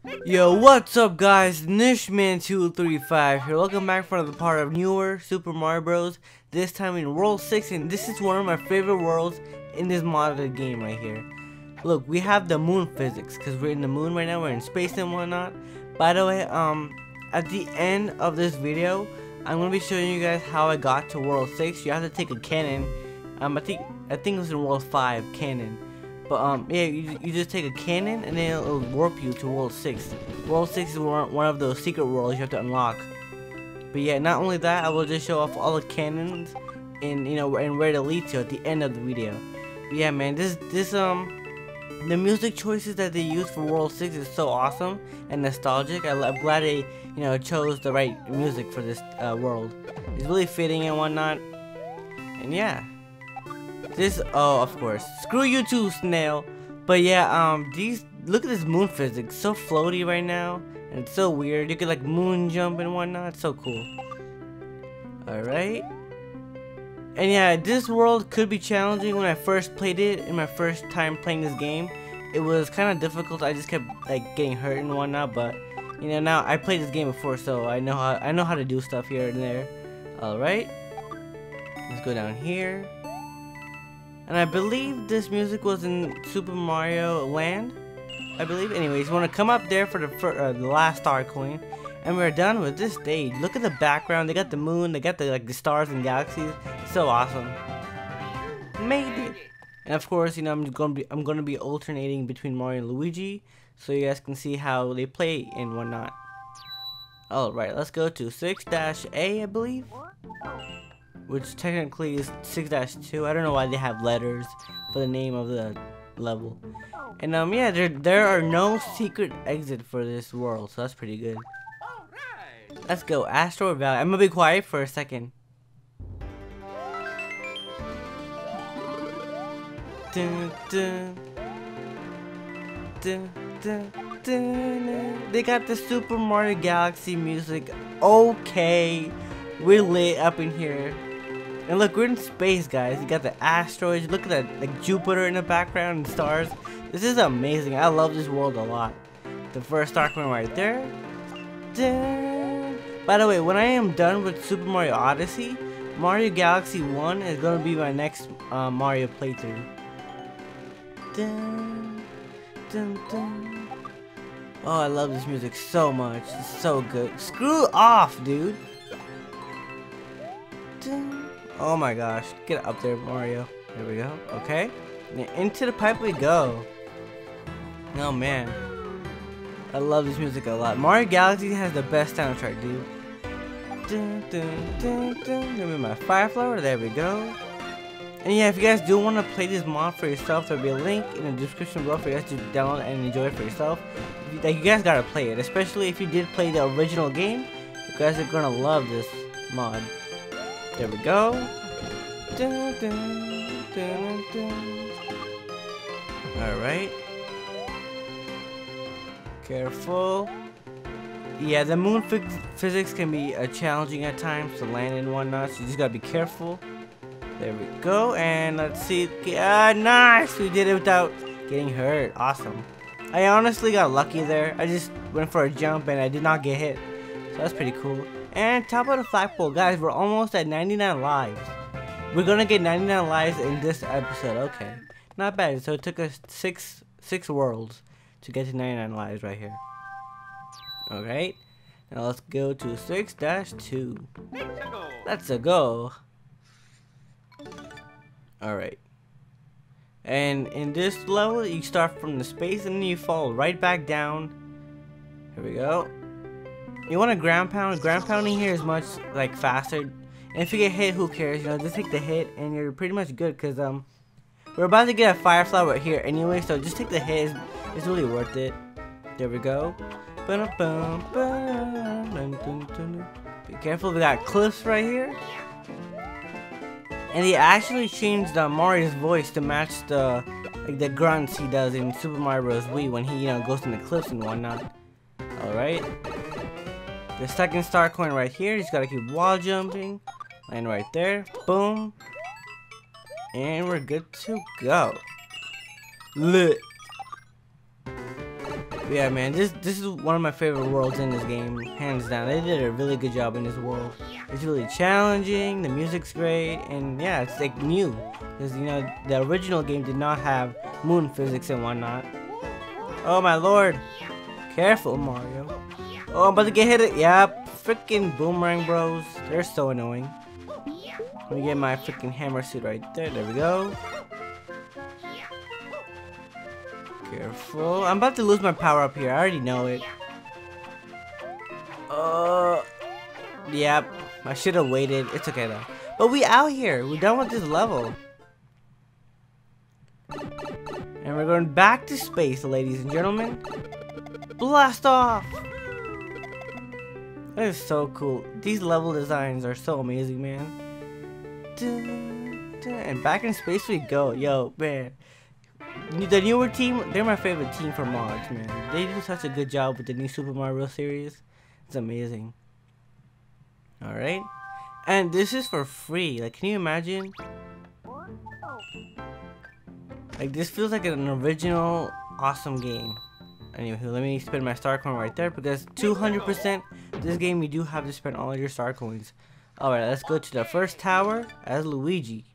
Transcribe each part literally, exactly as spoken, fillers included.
Yo, what's up guys? Nishman two three five here. Welcome back for another part of newer Super Mario Bros. This time in World six, and this is one of my favorite worlds in this modded game right here. Look, we have the moon physics, because we're in the moon right now, we're in space and whatnot. By the way, um, at the end of this video, I'm going to be showing you guys how I got to World six. You have to take a cannon. Um, I think, I think it was in World five, cannon. But um, yeah, you, you just take a cannon and then it'll warp you to World six. World six is one of those secret worlds you have to unlock. But yeah, not only that, I will just show off all the cannons and you know and where to lead to at the end of the video. But yeah, man, this this um the music choices that they use for World six is so awesome and nostalgic. I, I'm glad they you know chose the right music for this uh, world. It's really fitting and whatnot. And yeah. This, oh, of course. Screw you too, Snail. But yeah, um, these, look at this moon physics. So floaty right now. And it's so weird. You can like moon jump and whatnot. It's so cool. Alright. And yeah, this world could be challenging. When I first played it, in my first time playing this game, it was kind of difficult. I just kept like getting hurt and whatnot. But, you know, now I played this game before, so I know how, I know how to do stuff here and there. Alright. Let's go down here. And I believe this music was in Super Mario Land, I believe. Anyways, you want to come up there for the, for, uh, the last star coin, and we're done with this stage. Look at the background. They got the moon. They got the like the stars and galaxies. So awesome. Made it. And of course, you know I'm gonna be I'm gonna be alternating between Mario and Luigi, so you guys can see how they play and whatnot. All right, let's go to six dash A, I believe. Which technically is six dash two. I don't know why they have letters for the name of the level. And um yeah, there there are no secret exit for this world, so that's pretty good. Let's go, Asteroid Valley. I'm gonna be quiet for a second. Dun, dun. Dun, dun, dun. They got the Super Mario Galaxy music. Okay, we're lit up in here. And look, we're in space, guys. You got the asteroids. Look at that, like Jupiter in the background and stars. This is amazing. I love this world a lot. The first star coin right there. Dun. By the way, when I am done with Super Mario Odyssey, Mario Galaxy one is going to be my next uh, Mario playthrough. Dun, dun, dun. Oh, I love this music so much. It's so good. Screw off, dude. Dun. Oh my gosh, get up there, Mario. There we go. Okay, and into the pipe we go. Oh man, I love this music a lot. Mario Galaxy has the best soundtrack, dude. Dun, dun, dun, dun. Give me my fire flower. There we go. And yeah, if you guys do want to play this mod for yourself, there'll be a link in the description below for you guys to download and enjoy it for yourself. Like, you guys gotta play it, especially if you did play the original game. You guys are gonna love this mod. There we go. Dun, dun, dun, dun. Alright. Careful. Yeah, the moon physics can be uh, challenging at times to land and whatnot, so you just gotta be careful. There we go, and let's see. Ah, nice! We did it without getting hurt. Awesome. I honestly got lucky there. I just went for a jump and I did not get hit. So that's pretty cool. And top of the flagpole, guys, we're almost at ninety-nine lives. We're gonna get ninety-nine lives in this episode. Okay, not bad. So it took us six six worlds to get to ninety-nine lives right here. Alright, now let's go to six dash two. Let's -a go. Alright. And in this level, you start from the space and then you fall right back down. Here we go. You want to ground pound. Ground pounding here is much like faster. And if you get hit, who cares? You know, just take the hit and you're pretty much good. Cause um, we're about to get a fire flower here anyway. So just take the hit. It's, it's really worth it. There we go. Be careful. We got cliffs right here. And they actually changed uh, Mario's voice to match the like the grunts he does in Super Mario Bros. Wii when he you know goes in the cliffs and whatnot. All right. The second star coin right here. You just gotta keep wall jumping. Land right there. Boom. And we're good to go. Lit. Yeah, man, this this is one of my favorite worlds in this game, hands down. They did a really good job in this world. It's really challenging, the music's great, and yeah, it's like new. Because, you know, the original game did not have moon physics and whatnot. Oh my lord. Careful, Mario. Oh, I'm about to get hit. Yep, freaking boomerang bros. They're so annoying. Let me get my freaking hammer suit right there. There we go. Careful. I'm about to lose my power up here. I already know it. Uh, yep. I should have waited. It's okay though. But we out here. We're done with this level. And we're going back to space, ladies and gentlemen. Blast off! That is so cool. These level designs are so amazing, man. Dun, dun. And back in space we go. Yo, man. The newer team, they're my favorite team for mods, man. They do such a good job with the new Super Mario series. It's amazing. Alright. And this is for free. Like, can you imagine? Like, this feels like an original, awesome game. Anyway, let me spend my star coin right there because two hundred percent this game you do have to spend all of your star coins. Alright, let's go to the first tower as Luigi.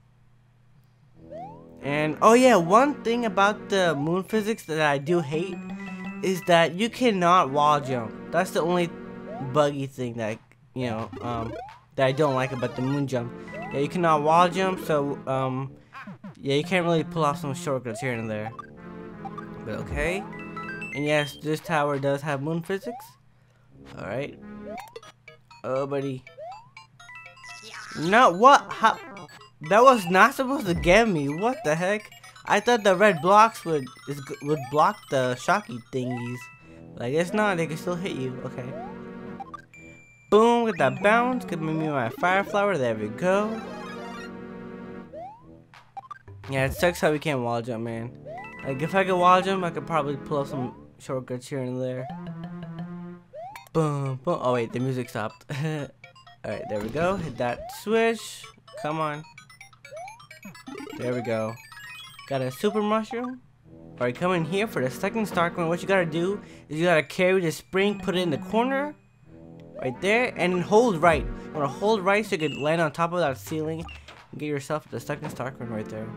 And, oh yeah, one thing about the moon physics that I do hate is that you cannot wall jump. That's the only buggy thing that, you know, um, that I don't like about the moon jump. Yeah, you cannot wall jump, so, um, yeah, you can't really pull off some shortcuts here and there. But okay. And yes, this tower does have moon physics. Alright. Oh, buddy. No, what? How? That was not supposed to get me. What the heck? I thought the red blocks would is, would block the shocky thingies. But I guess not. They can still hit you. Okay. Boom with that bounce. Give me my fire flower. There we go. Yeah, it sucks how we can't wall jump, man. Like if I could wall jump, I could probably pull up some shortcuts here and there. Boom, boom. Oh wait, the music stopped. Alright, there we go. Hit that switch. Come on. There we go. Got a super mushroom. Alright, come in here for the second star coin. What you gotta do is you gotta carry the spring, put it in the corner. Right there. And hold right. You wanna hold right so you can land on top of that ceiling. And get yourself the second star coin right there.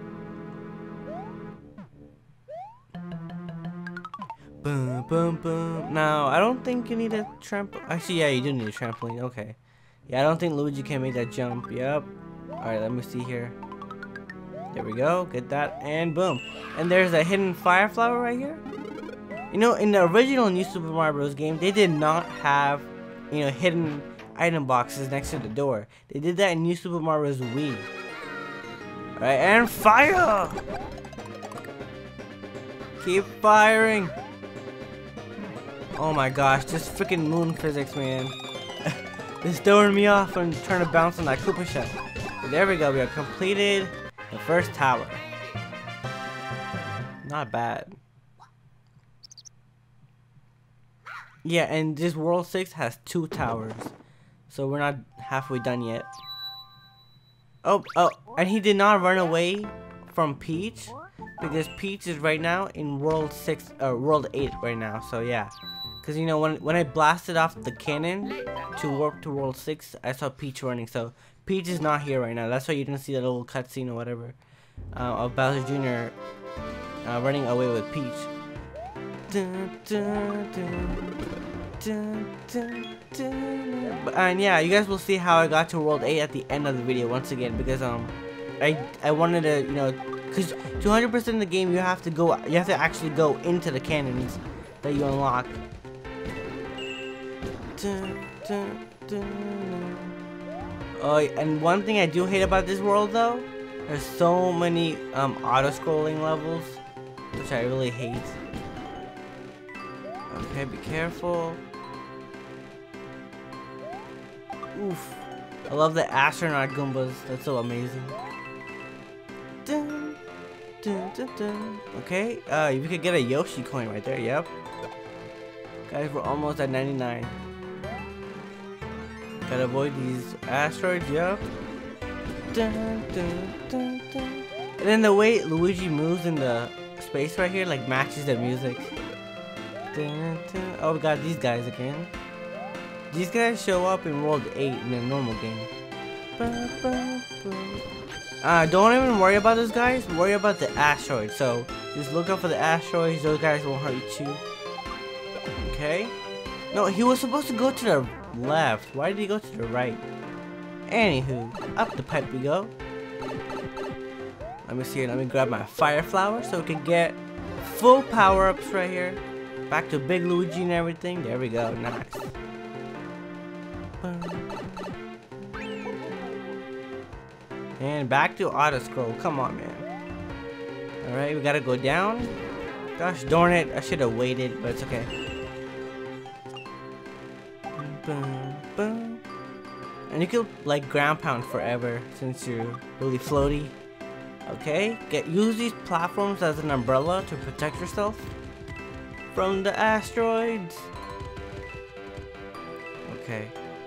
Boom, boom, boom. Now, I don't think you need a trampoline. Actually, yeah, you do need a trampoline. Okay. Yeah, I don't think Luigi can make that jump. Yep. Alright, let me see here. There we go. Get that. And boom. And there's a hidden fire flower right here. You know, in the original New Super Mario Bros. Game, they did not have, you know, hidden item boxes next to the door. They did that in New Super Mario Bros. Wii. Alright, and fire! Keep firing. Oh my gosh, this freaking moon physics, man. It's throwing me off and trying to bounce on that Koopa shell. But there we go, we have completed the first tower. Not bad. Yeah, and this World six has two towers. So we're not halfway done yet. Oh, oh, and he did not run away from Peach. Because Peach is right now in World six, uh, World eight right now, so yeah. Because, you know, when, when I blasted off the cannon to warp to World six, I saw Peach running, so Peach is not here right now. That's why you didn't see that little cutscene or whatever uh, of Bowser Junior Uh, running away with Peach. Dun, dun, dun, dun, dun, dun. But, and yeah, you guys will see how I got to World eight at the end of the video once again, because um, I I wanted to, you know, because two hundred percent of the game you have to go, you have to actually go into the cannons that you unlock. Dun, dun, dun. Oh, and one thing I do hate about this world though, there's so many um, auto-scrolling levels, which I really hate. Okay, be careful. Oof. I love the astronaut Goombas. That's so amazing. Dun, dun, dun, dun. Okay, uh, we could get a Yoshi coin right there. Yep. Guys, we're almost at ninety-nine. Gotta avoid these asteroids. Yep. Dun, dun, dun, dun. And then the way Luigi moves in the space right here, like, matches the music. dun, dun. Oh, we got these guys again. These guys show up in World eight in the normal game. Uh, don't even worry about those guys. Worry about the asteroids. So just look out for the asteroids. Those guys won't hurt you. Okay. No, he was supposed to go to the left. Why did he go to the right? Anywho, up the pipe we go. Let me see. Let me grab my fire flower so we can get full power-ups right here. Back to Big Luigi and everything. There we go. Nice. And back to auto scroll. Come on, man. Alright, we gotta go down. Gosh darn it. I should have waited, but it's okay. And you can like ground pound forever since you're really floaty. Okay, get use these platforms as an umbrella to protect yourself from the asteroids. Okay,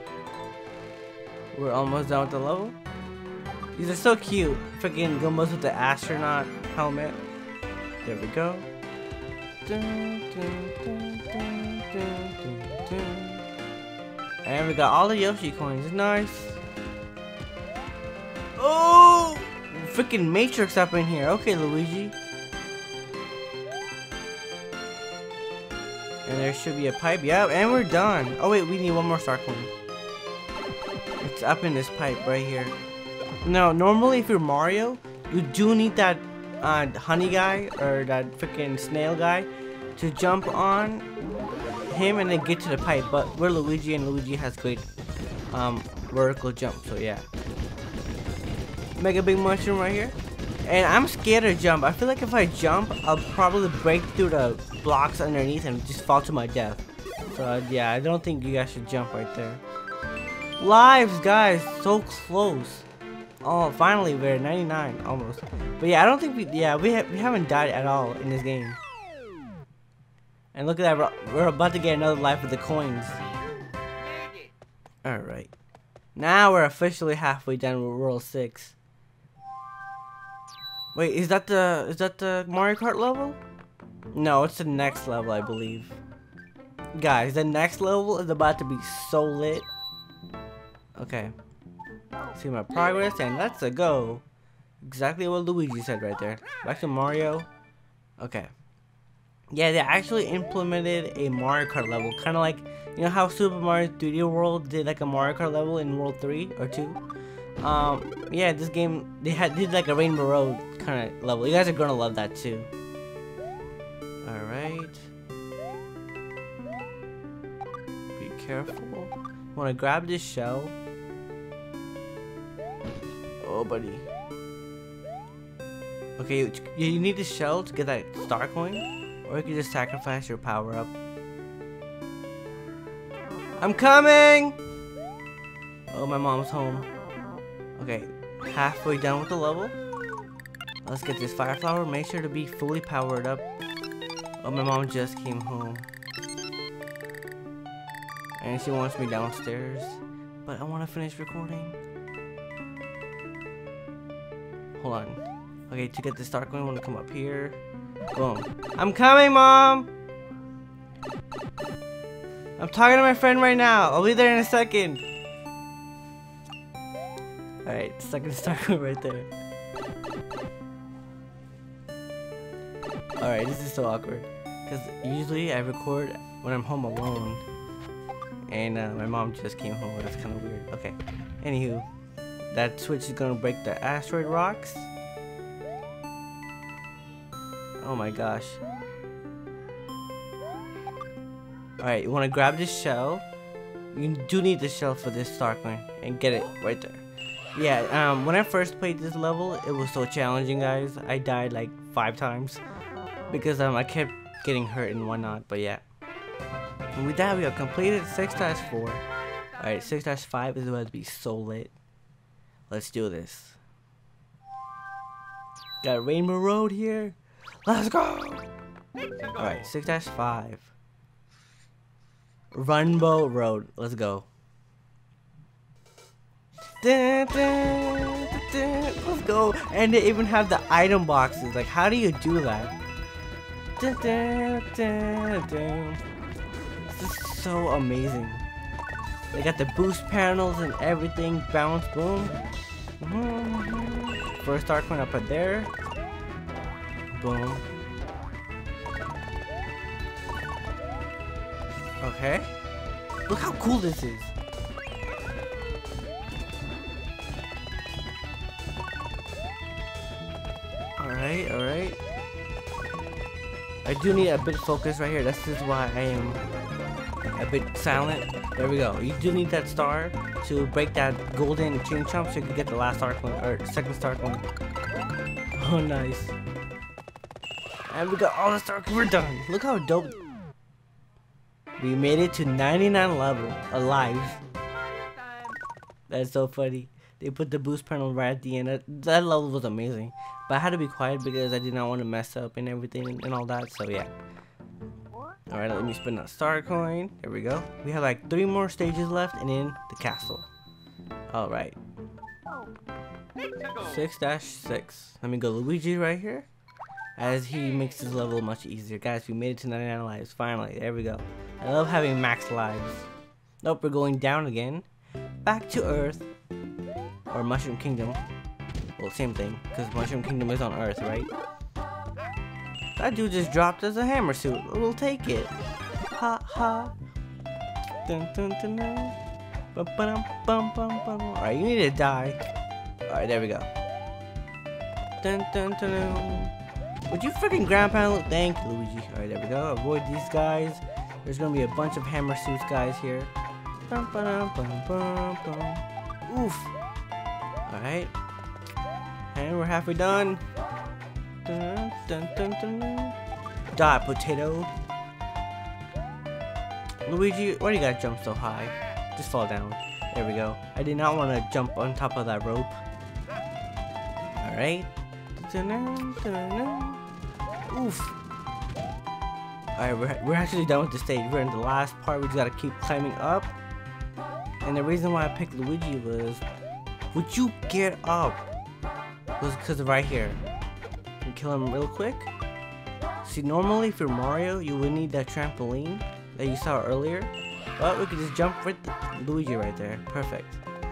we're almost done with the level. These are so cute. Freaking Goombas with the astronaut helmet. There we go. Dun, dun, dun, dun, dun, dun, dun. And we got all the Yoshi coins. Nice. Oh! Freaking Matrix up in here. Okay, Luigi. And there should be a pipe. Yep, and we're done. Oh wait, we need one more star coin. It's up in this pipe right here. No, normally if you're Mario, you do need that uh, honey guy or that freaking snail guy to jump on him and then get to the pipe. But we're Luigi and Luigi has great um, vertical jump. So yeah. Mega big mushroom right here. And I'm scared to jump. I feel like if I jump, I'll probably break through the blocks underneath and just fall to my death. So uh, yeah, I don't think you guys should jump right there. Lives, guys, so close. Oh, finally we're at ninety-nine almost. But yeah, I don't think we yeah we ha we haven't died at all in this game. And look at that, we're, we're about to get another life with the coins. All right, now we're officially halfway done with World six. Wait, is that the is that the Mario Kart level? No, it's the next level, I believe. Guys, the next level is about to be so lit. Okay. See my progress and let's go. Exactly what Luigi said right there. Back to Mario. Okay. Yeah, they actually implemented a Mario Kart level, kind of like, you know how Super Mario three D World did like a Mario Kart level in World three or two. Um, yeah, this game they had did like a Rainbow Road kind of level. You guys are gonna love that too. All right. Be careful. Want to grab this shell. Oh, buddy. Okay, you, you need the shell to get that star coin, or you can just sacrifice your power up. I'm coming! Oh, my mom's home. Okay, halfway done with the level. Let's get this fire flower. Make sure to be fully powered up. Oh, my mom just came home. And she wants me downstairs. But I want to finish recording. Hold on. Okay, to get the star coin, I want to come up here. Boom. I'm coming, Mom! I'm talking to my friend right now. I'll be there in a second. Alright, second star coin right there. Alright, this is so awkward. Because usually I record when I'm home alone. And uh, my mom just came home. That's kind of weird. Okay. Anywho. That switch is gonna break the asteroid rocks. Oh my gosh. Alright, you wanna grab this shell. You do need the shell for this star coin. And get it right there. Yeah, um, when I first played this level, it was so challenging, guys. I died like five times. Because um, I kept getting hurt and whatnot, but yeah. And with that, we have completed six dash four. Alright, six dash five is about to be so lit. Let's do this. Got Rainbow Road here. Let's go! Alright, six dash five. Rainbow Road. Let's go. Dun, dun, dun, dun. Let's go. And they even have the item boxes. Like, how do you do that? Dun, dun, dun, dun. This is so amazing. They got the boost panels and everything. Bounce, boom. Mm-hmm. First arc went up right there. Boom. Okay. Look how cool this is. Alright, alright. I do need a bit of focus right here. This is why I am a bit silent. There we go. You do need that star to break that golden chain chomp so you can get the last arc one, or second star one. Oh, nice. And we got all the stars. We're done. Look how dope. We made it to ninety-nine level alive. That's so funny. They put the boost panel right at the end. That, that level was amazing. But I had to be quiet because I did not want to mess up and everything and all that. So yeah. Alright, let me spin that star coin. There we go. We have like three more stages left and then the castle. Alright. six dash six. Let me go Luigi right here. As he makes this level much easier. Guys, we made it to ninety-nine lives. Finally. There we go. I love having max lives. Nope, we're going down again. Back to Earth. Or Mushroom Kingdom. Well, same thing. Because Mushroom Kingdom is on Earth, right? That dude just dropped us a hammer suit. We'll take it. Ha ha. Dun dun dun dun. Bum bum bum bum bum. Alright, you need to die. Alright, there we go. Dun dun dun dun. Would you freaking ground pound? Thank you, Luigi. Alright, there we go. Avoid these guys. There's gonna be a bunch of hammer suits guys here. Bum, bum, bum, bum, bum. Oof. Alright. And we're halfway done. Dun, dun, dun, dun, dun. Die, potato. Luigi, why do you gotta jump so high? Just fall down. There we go. I did not want to jump on top of that rope. Alright. Oof. Alright, we're, we're actually done with the stage. We're in the last part. We just gotta keep climbing up. And the reason why I picked Luigi was, would you get up? Was because of right here. And kill him real quick. See, normally if you're Mario, you would need that trampoline that you saw earlier. But we could just jump right to Luigi right there. Perfect.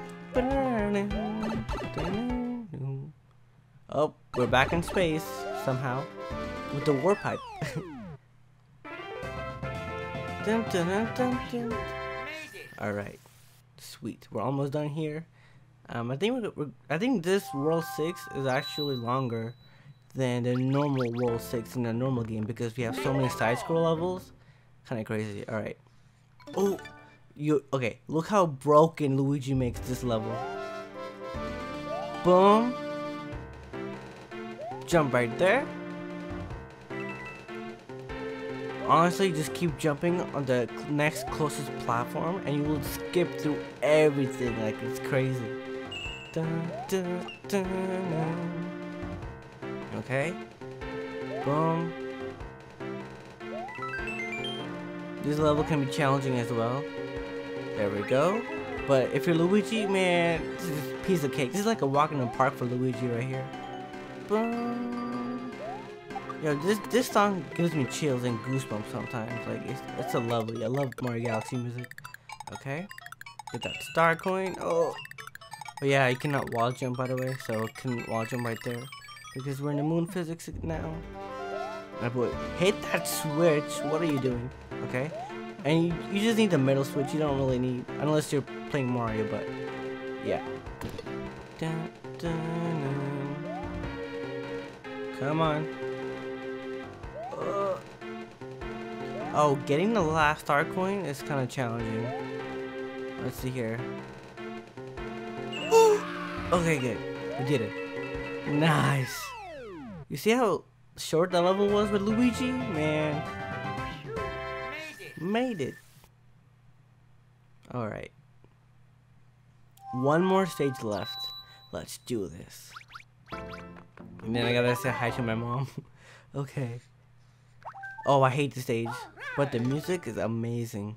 Oh, we're back in space somehow with the warp pipe. Dun, dun, dun, dun, dun. All right, sweet. We're almost done here. Um, I think we're, we're, I think this World six is actually longer than the normal World six in the normal game because we have so many side scroll levels. Kind of crazy. All right. Oh, you okay? Look how broken Luigi makes this level. Boom. Jump right there. Honestly, just keep jumping on the next closest platform and you will skip through everything like it's crazy. Dun, dun, dun, dun. Okay. Boom. This level can be challenging as well. There we go. But if you're Luigi, man, this is a piece of cake. This is like a walk in the park for Luigi right here. Boom. Yo, this this song gives me chills and goosebumps sometimes. Like it's it's a lovely. I love Mario Galaxy music. Okay, get that star coin. Oh, but yeah, you cannot wall jump by the way, so I couldn't wall jump right there because we're in the moon physics now. My boy, hit that switch. What are you doing? Okay, and you, you just need the middle switch. You don't really need unless you're playing Mario, but yeah. Dun, dun, dun. Come on. Uh. Oh, getting the last star coin is kind of challenging. Let's see here. Okay, good. We did it. Nice. You see how short that level was with Luigi? Man. Made it. Alright. One more stage left. Let's do this. And then I gotta say hi to my mom. Okay. Oh, I hate the stage. But the music is amazing.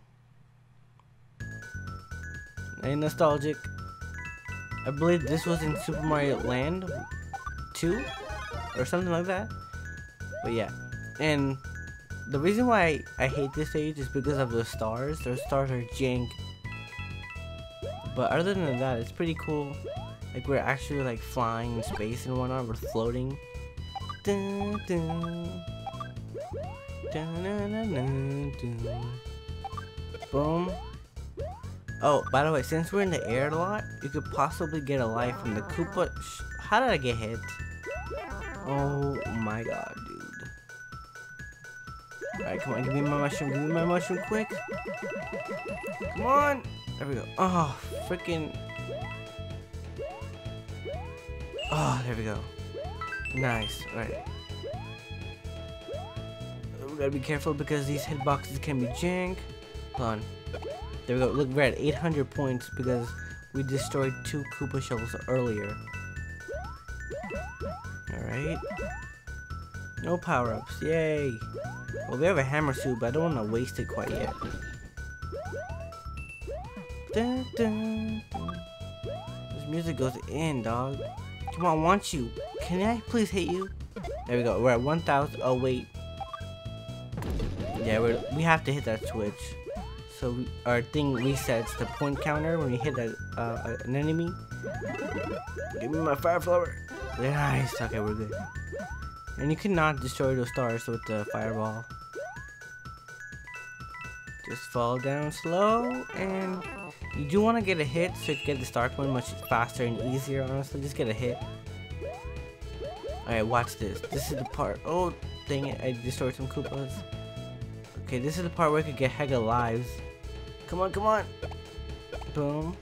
And nostalgic. I believe this was in Super Mario Land two? Or something like that. But yeah. And the reason why I, I hate this stage is because of the stars. Those stars are jank. But other than that, it's pretty cool. Like we're actually like flying in space and whatnot. We're floating. Dun, dun. Dun, dun, dun, dun, dun. Boom. Oh, by the way, since we're in the air a lot, you could possibly get a life from the Koopa. Sh How did I get hit? Oh my god, dude. Alright, come on, give me my mushroom, give me my mushroom quick. Come on! There we go. Oh, freaking. Oh, there we go. Nice, alright. We gotta be careful because these hitboxes can be jank. Hold on. There we go. Look, we're at eight hundred points because we destroyed two Koopa shells earlier. Alright. No power-ups. Yay. Well, we have a hammer suit, but I don't want to waste it quite yet. Dun, dun, dun. This music goes in, dog. Come on, I want you. Can I please hit you? There we go. We're at one thousand. Oh, wait. Yeah, we're, we have to hit that switch. So we, our thing resets the point counter when we hit a, uh, an enemy. Give me my fire flower. Nice. Okay, we're good. And you cannot destroy those stars with the fireball. Just fall down slow, and you do want to get a hit so you can get the star coin much faster and easier. Honestly, just get a hit. Alright, watch this. This is the part. Oh, dang it! I destroyed some Koopas. Okay, this is the part where I could get hella lives. Come on, come on. Boom.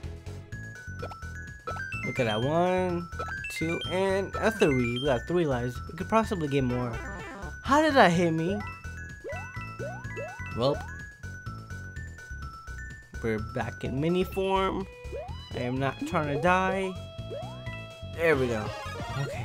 Look at that. One, two, and a three. We got three lives. We could possibly get more. How did that hit me? Well, we're back in mini form. I am not trying to die. There we go. Okay.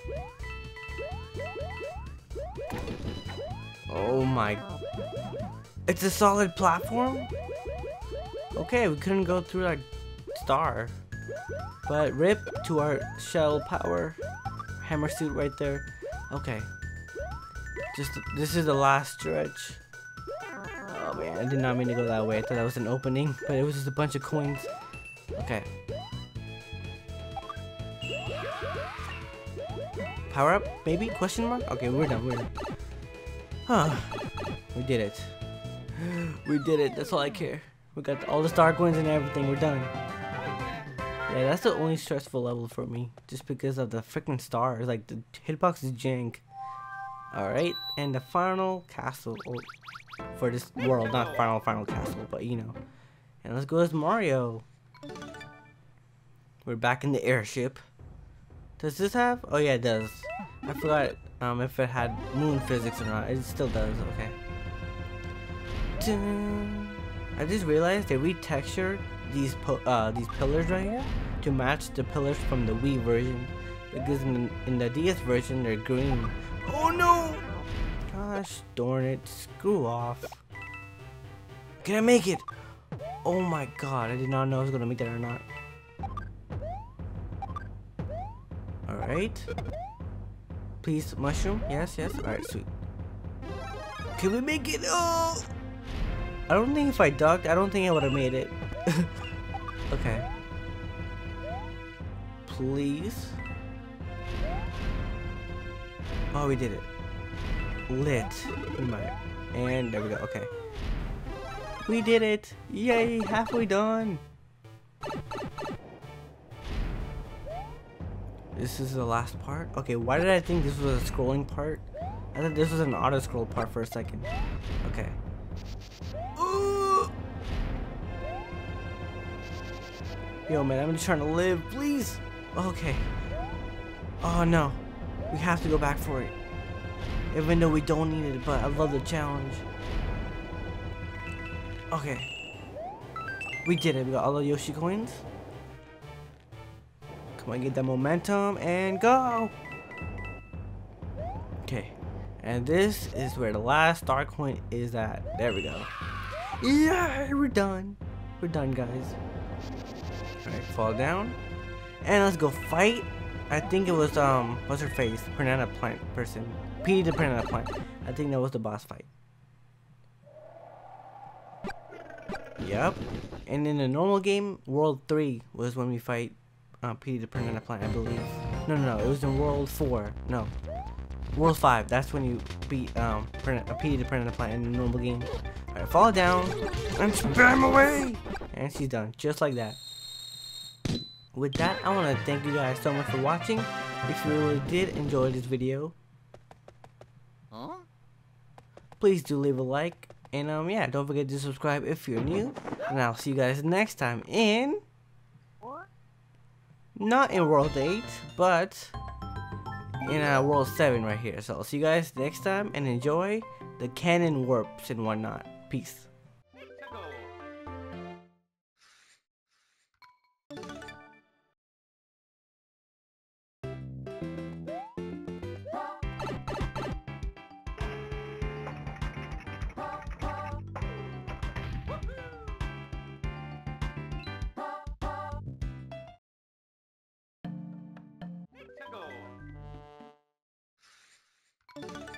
Oh my. It's a solid platform? Okay, we couldn't go through that star. But rip to our shell power. Hammer suit right there. Okay. Just this is the last stretch. Oh man, I did not mean to go that way. I thought that was an opening, but it was just a bunch of coins. Okay. Power up, maybe? Question mark? Okay, we're done, we're done. Huh. We did it. We did it, that's all I care. We got all the star coins and everything, we're done. Yeah, that's the only stressful level for me. Just because of the freaking stars. Like, the hitbox is jank. Alright, and the final castle. Oh, for this world, not final, final castle, but you know. And let's go as Mario. We're back in the airship. Does this have? Oh yeah, it does. I forgot um, if it had moon physics or not. It still does, okay. Dun. I just realized they retextured these po uh, these pillars right here to match the pillars from the Wii version, because in the, in the D S version they're green. Oh no! Gosh darn it! Screw off! Can I make it? Oh my god! I did not know I was gonna make that or not. All right. Please, mushroom. Yes, yes. All right, sweet. Can we make it? Oh! I don't think if I ducked, I don't think I would have made it. Okay. Please. Oh, we did it. Lit. And there we go. Okay. We did it. Yay. Halfway done. This is the last part. Okay. Why did I think this was a scrolling part? I thought this was an auto scroll part for a second. Okay. Ooh. Yo, man, I'm just trying to live, please. Okay. Oh no, we have to go back for it, even though we don't need it. But I love the challenge. Okay, we did it. We got all the Yoshi coins. Come on, get that momentum and go. Okay, and this is where the last star coin is at. There we go. Yeah, we're done. We're done, guys. Alright, fall down. And let's go fight. I think it was, um, what's her face? Banana plant person. P the banana plant. I think that was the boss fight. Yep. And in the normal game, World three was when we fight uh, Petey the Banana Plant, I believe. No, no, no, it was in World four. No. World five, that's when you beat um, Petey the Banana Plant in the normal game. Alright, fall down and spam away! And she's done, just like that. With that, I want to thank you guys so much for watching. If you really did enjoy this video, Huh? please do leave a like. And um, yeah, don't forget to subscribe if you're new. And I'll see you guys next time in... Not in World eight, but in uh, World seven right here. So I'll see you guys next time and enjoy the cannon warps and whatnot. Peace. Go.